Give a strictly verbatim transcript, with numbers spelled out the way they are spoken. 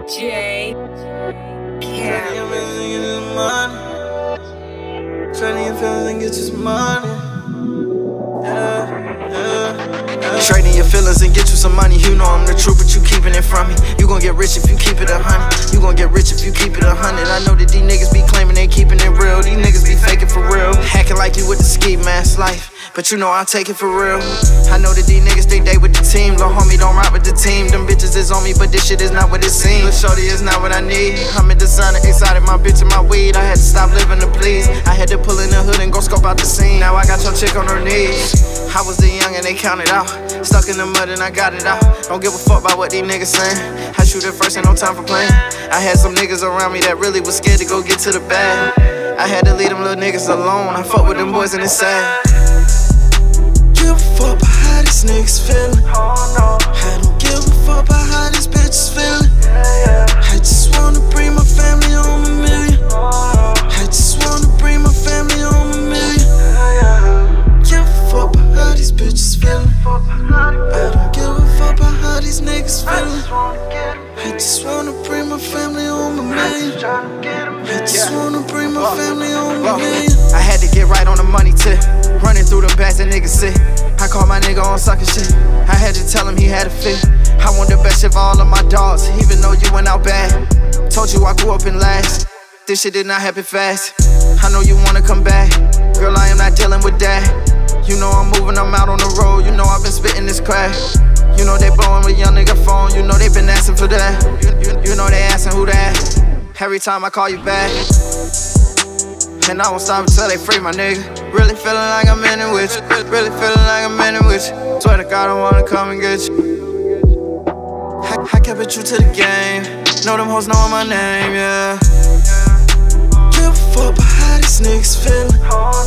J. Trading your feelings and get this money. Yeah, yeah, yeah. Trading your feelings and get you some money. You know I'm the truth, but you keeping it from me. You gon' get rich if you keep it a hundred. You gon' get rich if you keep it a hundred. I know that these niggas be claiming they keeping it real. These niggas be faking for real. Hacking like you with the ski mask life, but you know I take it for real. I know that these niggas think they with the team. Lil' homie don't ride with the team. Them bitches is on me, but this shit is not what it seems. Lil' shorty is not what I need. I'm a designer, excited, my bitch and my weed. I had to stop living to please. I had to pull in the hood and go scope out the scene. Now I got your chick on her knees. I was the young and they counted out. Stuck in the mud and I got it out. Don't give a fuck about what these niggas saying. I shoot it first, ain't no time for playing. I had some niggas around me that really was scared to go get to the bag. I had to leave them little niggas alone. I fuck with them boys and it's sad. Give a fuck about how these niggas feelin'. I don't give a fuck about how these bitches feelin'. I just wanna bring my family home a million. I just wanna bring my family home a million. Give a fuck about how these bitches feelin'. I don't give a fuck about how these niggas feelin'. I just wanna bring my family home a million. I just wanna bring my family home a million. I had to get right on the money tip. Running through the bags that niggas sit. I called my nigga on sucker shit. I had to tell him he had a fit. I want the best shit for all of my dogs, even though you went out bad. Told you I grew up in last. This shit did not happen fast. I know you wanna come back. Girl, I am not dealing with that. You know I'm moving, I'm out on the road. You know I've been spitting this crack. You know they blowing with young nigga phone. You know they been asking for that. You, you, you know they asking who that. Every time I call you back, and I won't stop until they free my nigga. Really feeling like I'm in it with you. Really feeling like I'm in it with you. Swear to God I wanna come and get you. I, I kept it true to the game. Know them hoes knowin' my name, yeah. Give a fuck about how these niggas feelin'.